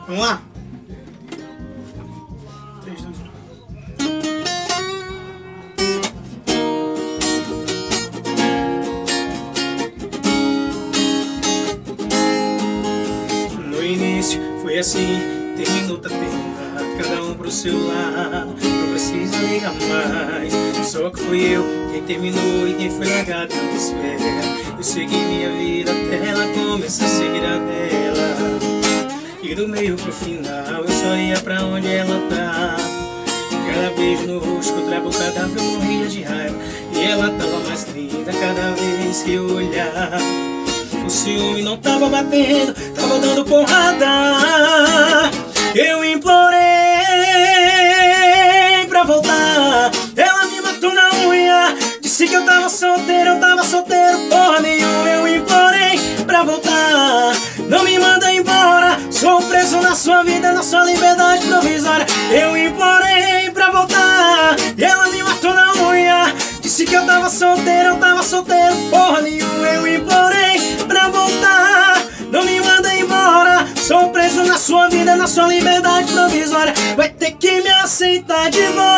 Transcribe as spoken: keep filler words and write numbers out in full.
Vamos lá? três, dois, um. No início foi assim, terminou, tá terminado, cada um pro seu lado, não precisa ligar mais. Só que fui eu quem terminou e quem foi largado na espera. Eu segui minha vida até ela começar a seguir a dela. E do meio pro final eu só ia pra onde ela tá. Cada beijo no rosto contra a boca dava eu morria de raiva. E ela tava mais linda cada vez que eu olhava. O ciúme não tava batendo, tava dando porrada. Eu implorei pra voltar, ela me matou na unha. Disse que eu tava solteiro, eu tava solteiro, porra nenhuma. Eu implorei pra voltar, não me manda embora. Sou preso na sua vida, na sua liberdade provisória. Eu implorei pra voltar, e ela me matou na unha. Disse que eu tava solteiro, eu tava solteiro, porra nenhuma. Eu implorei pra voltar, não me manda embora. Sou preso na sua vida, na sua liberdade provisória. Vai ter que me aceitar de volta.